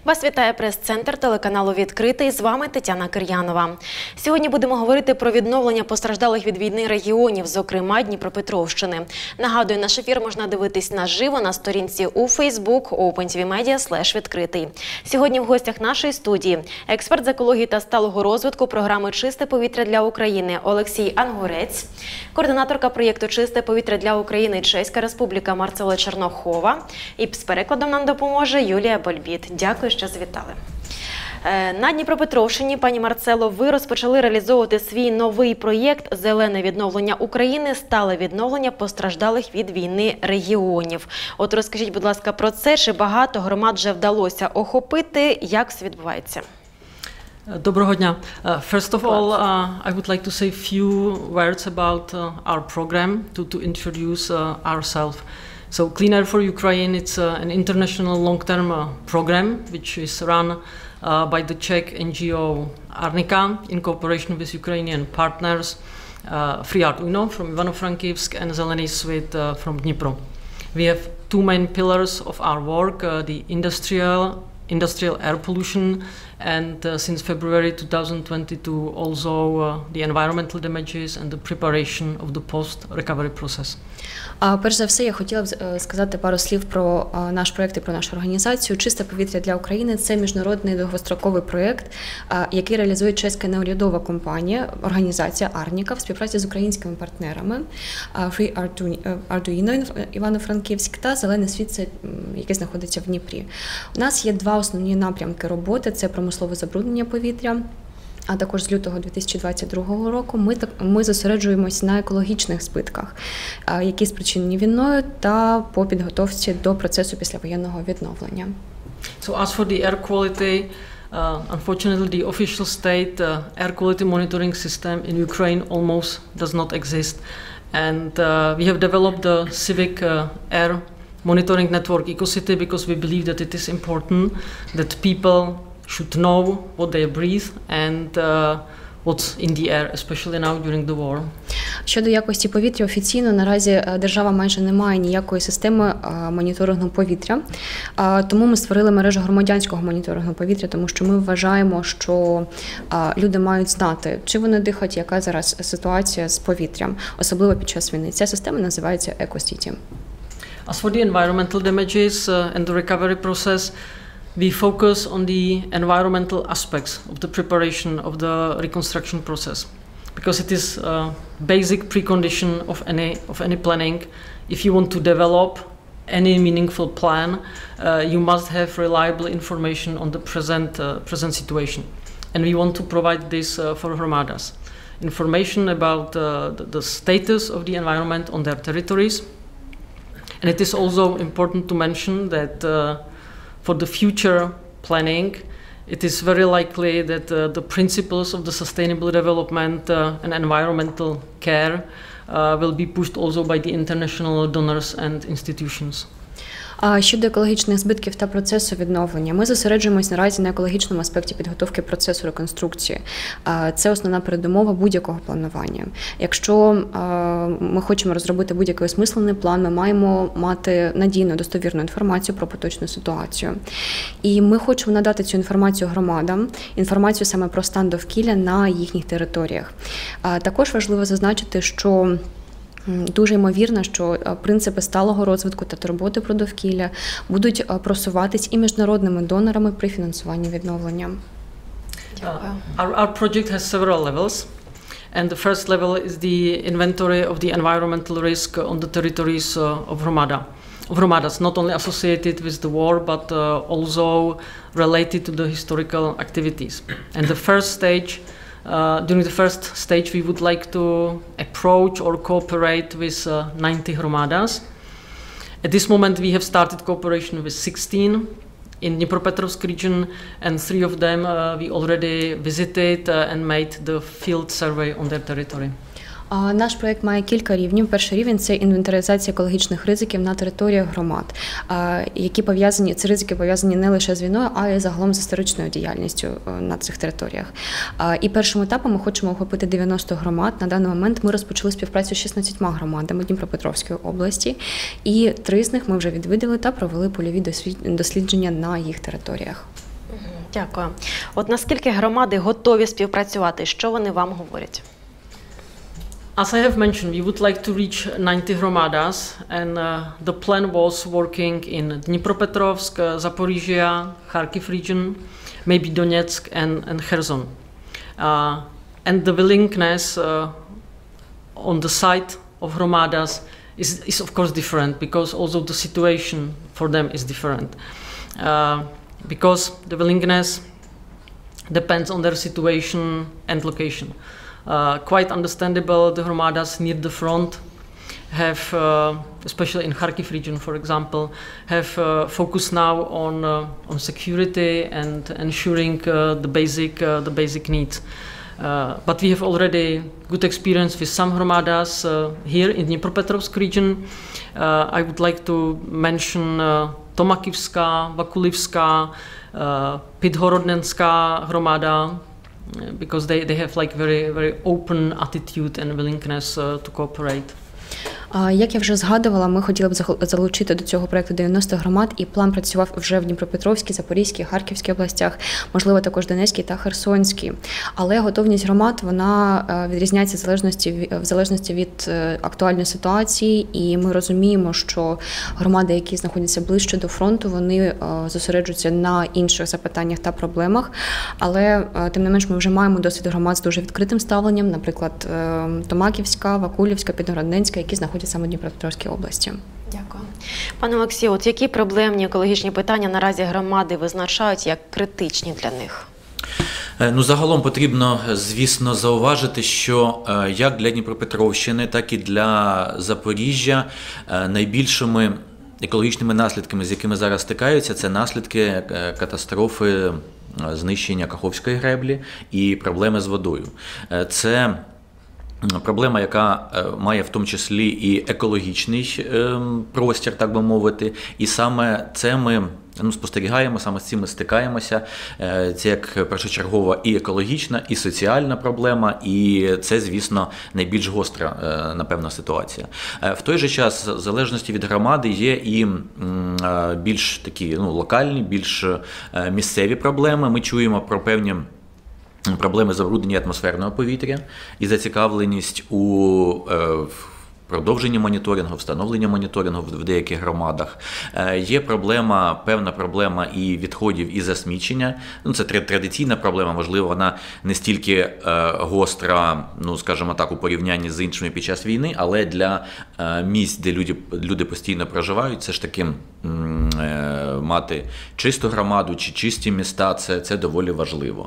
Вас вітає прес-центр телеканалу «Відкритий». З вами Тетяна Кир'янова. Сьогодні будемо говорити про відновлення постраждалих від війни регіонів, зокрема Дніпропетровщини. Нагадую, наш ефір можна дивитись наживо на сторінці у Facebook opentvmedia/відкритий. Сьогодні в гостях нашої студії експерт з екології та сталого розвитку програми «Чисте повітря для України» Олексій Ангурець, координаторка проєкту «Чисте повітря для України» Чеська Республіка Марцела Чернохова і з перекладом нам допоможе Юлія Больбіт. Дякую, що завітали. На Дніпропетровщині, пані Марцело, ви розпочали реалізовувати свій новий проєкт «Зелене відновлення України. Стале відновлення постраждалих від війни регіонів». От розкажіть, будь ласка, про це, чи багато громад вже вдалося охопити, як все відбувається? Доброго дня. First of all, I would like to say a few words about our program to introduce ourselves. So Clean Air for Ukraine, it's an international long-term program which is run by the Czech NGO Arnika in cooperation with Ukrainian partners, Free Art Uno from Ivano-Frankivsk and Zelený Svit from Dnipro. We have two main pillars of our work, the industrial air pollution, and since February 2022 also the environmental damages and the preparation of the post-recovery process. Перш за все, я хотіла б сказати пару слів про наш проєкт і про нашу організацію. «Чисте повітря для України» – це міжнародний довгостроковий проєкт, який реалізує чеська неурядова компанія, організація Арніка в співпраці з українськими партнерами Free Art Uno Івано-Франківськ та Зелений Світ, який знаходиться в Дніпрі. У нас є два основні напрямки роботи – це промислове забруднення повітря. А також з лютого 2022 року ми зосереджуємось на екологічних збитках, які спричинені війною, та по підготовці до процесу післявоєнного відновлення. So as for the air quality, unfortunately the official state air quality monitoring system in Ukraine almost does not exist. And we have developed the civic air monitoring network EcoCity because we believe that it is important that people should know what they breathe and what's in the air, especially now during the war. Щодо якості повітря, офіційно наразі держава майже не має ніякої системи моніторингу повітря. Тому ми створили мережу громадянського моніторингу повітря, тому що ми вважаємо, що люди мають знати, чи вони дихають, яка зараз ситуація з повітрям, особливо під час війни. Ця система називається EcoCity. As for the environmental damages and the recovery process, we focus on the environmental aspects of the preparation of the reconstruction process, because it is a basic precondition of any planning. If you want to develop any meaningful plan, you must have reliable information on the present situation, and we want to provide this for Hromadas. Information about the status of the environment on their territories, and it is also important to mention that for the future planning, it is very likely that the principles of the sustainable development and environmental care will be pushed also by the international donors and institutions. Щодо екологічних збитків та процесу відновлення, ми зосереджуємось наразі на екологічному аспекті підготовки процесу реконструкції. Це основна передумова будь-якого планування. Якщо ми хочемо розробити будь-який осмислений план, ми маємо мати надійну, достовірну інформацію про поточну ситуацію. І ми хочемо надати цю інформацію громадам, інформацію саме про стан довкілля на їхніх територіях. Також важливо зазначити, що дуже ймовірно, що принципи сталого розвитку та турботи про довкілля будуть просуватись і міжнародними донорами при фінансуванні відновлення. Our project has several levels, and the first level is the inventory of the environmental risk on the territories of Hromadas, not only associated with the war, but also related to the historical activities. And the first stage during the first stage, we would like to approach or cooperate with 90 Hromadas. At this moment, we have started cooperation with 16 in Dnipropetrovsk region, and 3 of them we already visited and made the field survey on their territory. Наш проєкт має кілька рівнів. Перший рівень – це інвентаризація екологічних ризиків на територіях громад, ці ризики пов'язані не лише з війною, а й загалом з історичною діяльністю на цих територіях. І першим етапом ми хочемо охопити 90 громад. На даний момент ми розпочали співпрацю з 16 громадами Дніпропетровської області, і 3 з них ми вже відвідали та провели польові дослідження на їх територіях. Дякую. От наскільки громади готові співпрацювати? Що вони вам говорять? As I have mentioned, we would like to reach 90 hromadas, and the plan was working in Dnipropetrovsk, Zaporizhia, Kharkiv region, maybe Donetsk and Kherson. And the willingness on the side of hromadas is of course different, because also the situation for them is different. Because the willingness depends on their situation and location. Quite understandable, the hromadas near the front have, especially in Kharkiv region, for example, have focused now on security and ensuring the basic needs. But we have already good experience with some hromadas here in Dnipropetrovsk region. I would like to mention Tomakivska, Vakulivska, Pidhorodnenska hromada, because they have like very open attitude and willingness to cooperate. Як я вже згадувала, ми хотіли б залучити до цього проєкту 90 громад, і план працював вже в Дніпропетровській, Запорізькій, Харківській областях, можливо, також Донецькій та Херсонській. Але готовність громад, вона відрізняється в залежності від актуальної ситуації, і ми розуміємо, що громади, які знаходяться ближче до фронту, вони зосереджуються на інших запитаннях та проблемах. Але, тим не менш, ми вже маємо досвід громад з дуже відкритим ставленням, наприклад, Томаківська, Вакулівська, Підгородненська, які знаходяться саме в Дніпропетровській області. Дякую. Пане Олексію, от які проблемні екологічні питання наразі громади визначають як критичні для них? Ну, загалом потрібно, звісно, зауважити, що як для Дніпропетровщини, так і для Запоріжжя найбільшими екологічними наслідками, з якими зараз стикаються, це наслідки катастрофи знищення Каховської греблі і проблеми з водою. Це проблема, яка має в тому числі і екологічний простір, так би мовити, і саме це ми спостерігаємо, саме з цим ми стикаємося. Це як першочергова і екологічна, і соціальна проблема, і це, звісно, найбільш гостра, напевно, ситуація. В той же час, в залежності від громади, є і більш такі локальні, більш місцеві проблеми. Ми чуємо про певні проблеми забруднення атмосферного повітря і зацікавленість у продовженні моніторингу, встановлення моніторингу в деяких громадах. Є певна проблема і відходів, і засмічення. Це традиційна проблема, можливо, вона не стільки гостра, скажімо так, у порівнянні з іншими під час війни, але для місць, де люди постійно проживають, це ж таки мати чисту громаду чи чисті міста, це доволі важливо.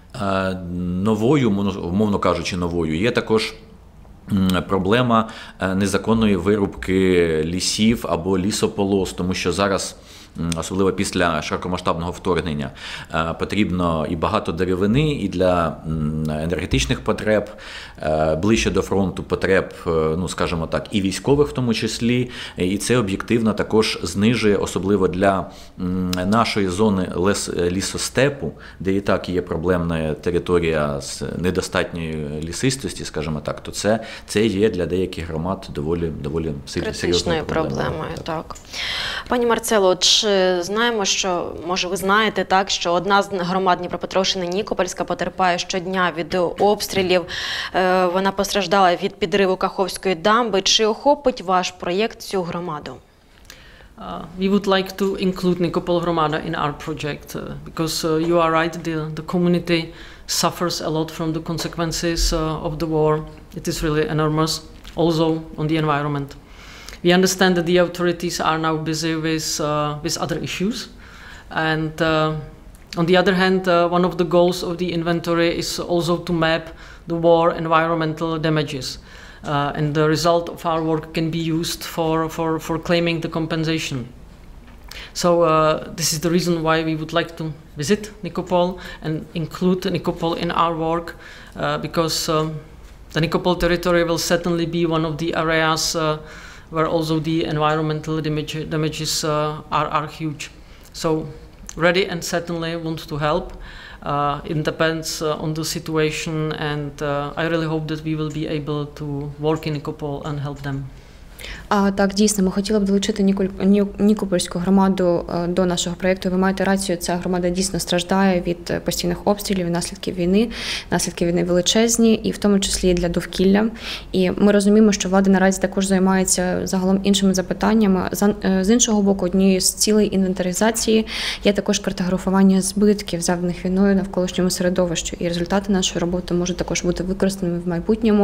Новою, умовно кажучи, є також проблема незаконної вирубки лісів або лісополос, тому що зараз, особливо після широкомасштабного вторгнення, потрібно і багато деревини, і для енергетичних потреб, ближче до фронту потреб, скажімо так, і військових в тому числі, і це об'єктивно також знижує, особливо для нашої зони лісостепу, де і так є проблемна територія з недостатньою лісистості, скажімо так, то це є для деяких громад доволі серйозною проблемою. Так. Пані Марцело, чи знаємо, що, може ви знаєте, так, що одна з громад Дніпропетровщини, Нікопольська, потерпає щодня від обстрілів, вона постраждала від підриву Каховської дамби. Чи охопить ваш проєкт цю громаду? We would like to include Nikopol Hromada in our project because you are right, the community suffers a lot from the consequences of the war. It is really enormous, also on the environment. We understand that the authorities are now busy with other issues, and on the other hand, one of the goals of the inventory is also to map the war environmental damages. And the result of our work can be used for claiming the compensation. So this is the reason why we would like to visit Nikopol and include Nikopol in our work, because the Nikopol territory will certainly be one of the areas where also the environmental damages are huge. So ready and certainly want to help. It depends on the situation, and I really hope that we will be able to work in Nikopol and help them. Так, дійсно, ми хотіли б долучити Нікопольську громаду до нашого проєкту. Ви маєте рацію, ця громада дійсно страждає від постійних обстрілів і наслідків війни. Наслідки війни величезні, і в тому числі і для довкілля. І ми розуміємо, що влада наразі також займається загалом іншими запитаннями. З іншого боку, однією з цілей інвентаризації є також картографування збитків, завданих війною навколишньому середовищу. І результати нашої роботи можуть також бути використаними в майбутньому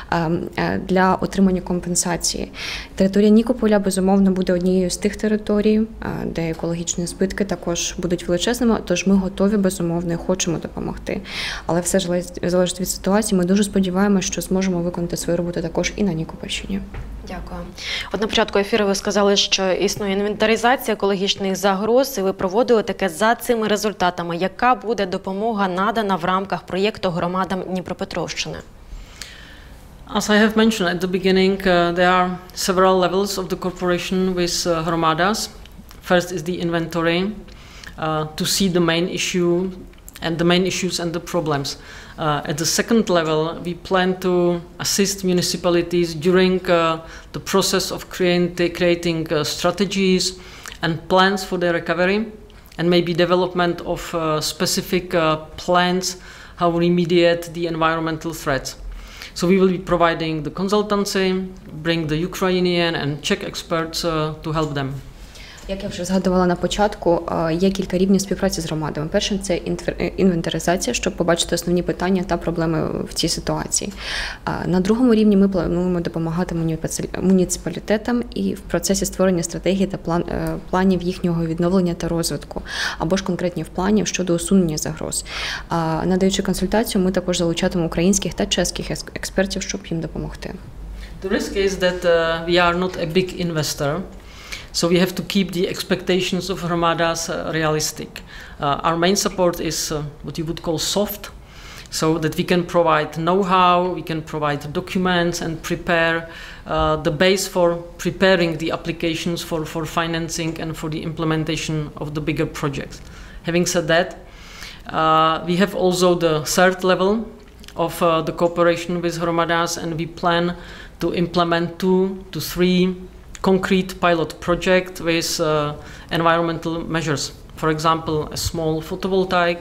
для отримання компенсації. Територія Нікополя, безумовно, буде однією з тих територій, де екологічні збитки також будуть величезними, тож ми готові, безумовно, і хочемо допомогти. Але все залежить від ситуації. Ми дуже сподіваємося, що зможемо виконати свою роботу також і на Нікопольщині. Дякую. От на початку ефіру ви сказали, що існує інвентаризація екологічних загроз, і ви проводили таке за цими результатами. Яка буде допомога надана в рамках проєкту громадам Дніпропетровщини? As I have mentioned at the beginning, there are several levels of the cooperation with Hromadas. First is the inventory, to see the main issue and the main issues and the problems. At the second level, we plan to assist municipalities during the process of creating strategies and plans for their recovery, and maybe development of specific plans how to remediate the environmental threats. So we will be providing the consultancy, bring the Ukrainian and Czech experts to help them. Як я вже згадувала на початку, є кілька рівнів співпраці з громадами. Першим – це інвентаризація, щоб побачити основні питання та проблеми в цій ситуації. На другому рівні ми плануємо допомагати муніципалітетам і в процесі створення стратегії та планів їхнього відновлення та розвитку, або ж конкретних планів щодо усунення загроз. Надаючи консультацію, ми також залучатимемо українських та чеських експертів, щоб їм допомогти. The risk is that we are not a big investor. So we have to keep the expectations of Hromadas realistic. Our main support is what you would call soft, so that we can provide know-how, we can provide documents and prepare the base for preparing the applications for financing and for the implementation of the bigger projects. Having said that, we have also the third level of the cooperation with Hromadas, and we plan to implement 2 to 3 concrete pilot project with environmental measures. For example, a small photovoltaic,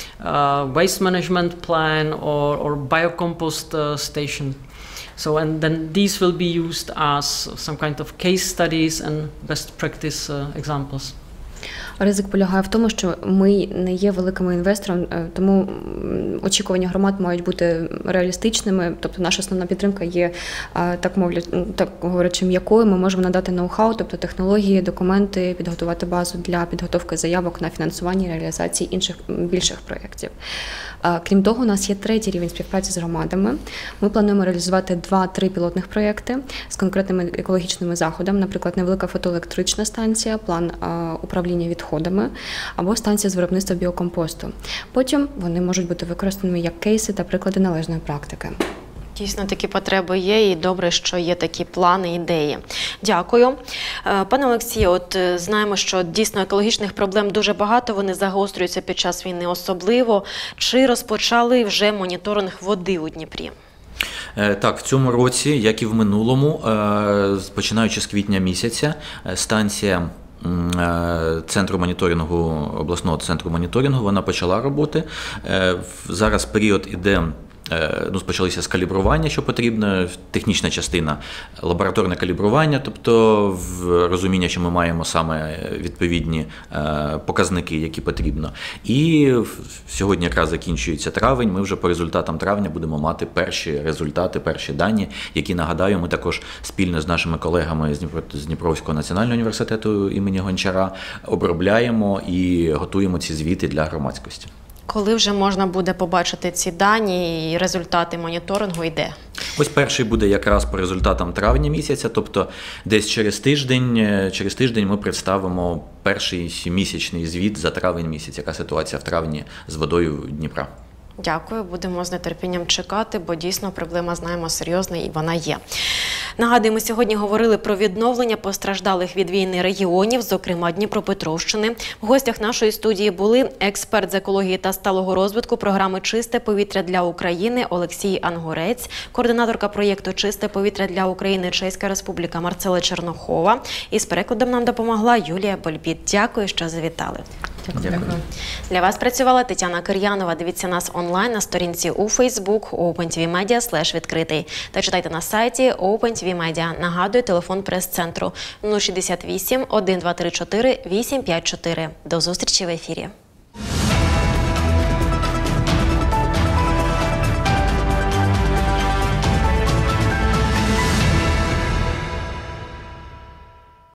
waste management plan, or biocompost station. So, and then these will be used as some kind of case studies and best practice examples. Ризик полягає в тому, що ми не є великими інвестором, тому очікування громад мають бути реалістичними. Тобто наша основна підтримка є, так говорячи, м'якою. Ми можемо надати ноу-хау, тобто технології, документи, підготувати базу для підготовки заявок на фінансування і реалізації інших більших проєктів. Крім того, у нас є третій рівень співпраці з громадами. Ми плануємо реалізувати 2-3 пілотних проєкти з конкретними екологічними заходами, наприклад, невелика фотоелектрична станція, план управління відходами або станція з виробництва біокомпосту. Потім вони можуть бути використаними як кейси та приклади належної практики. Дійсно, такі потреби є, і добре, що є такі плани, ідеї. Дякую. Пане Олексію, от знаємо, що дійсно екологічних проблем дуже багато, вони загострюються під час війни особливо. Чи розпочали вже моніторинг води у Дніпрі? Так, в цьому році, як і в минулому, починаючи з квітня місяця, станція центру моніторингу, обласного центру моніторингу, вона почала роботи. Зараз період іде, почалися з калібрування, що потрібно, технічна частина, лабораторне калібрування, тобто в розуміння, що ми маємо саме відповідні показники, які потрібно. І сьогодні якраз закінчується травень, ми вже по результатам травня будемо мати перші результати, перші дані, які, нагадаю, ми також спільно з нашими колегами з Дніпровського національного університету імені Гончара обробляємо і готуємо ці звіти для громадськості. Коли вже можна буде побачити ці дані і результати моніторингу і де? Ось перший буде якраз по результатам травня місяця, тобто десь через тиждень ми представимо перший місячний звіт за травень місяць, яка ситуація в травні з водою Дніпра. Дякую, будемо з нетерпінням чекати, бо дійсно проблема, знаємо, серйозна і вона є. Нагадуємо, сьогодні говорили про відновлення постраждалих від війни регіонів, зокрема Дніпропетровщини. В гостях нашої студії були експерт з екології та сталого розвитку програми «Чисте повітря для України» Олексій Ангурець, координаторка проєкту «Чисте повітря для України» Чеська Республіка Марцела Чернохова. І з перекладом нам допомогла Юлія Больбіт. Дякую, що завітали. Дякую. Для вас працювала Тетяна Кир'янова. Дивіться нас онлайн на сторінці у Facebook OpenTVMedia/відкритий та читайте на сайті OpenTVMedia. Нагадую, телефон прес-центру 068 1234 854. До зустрічі в ефірі.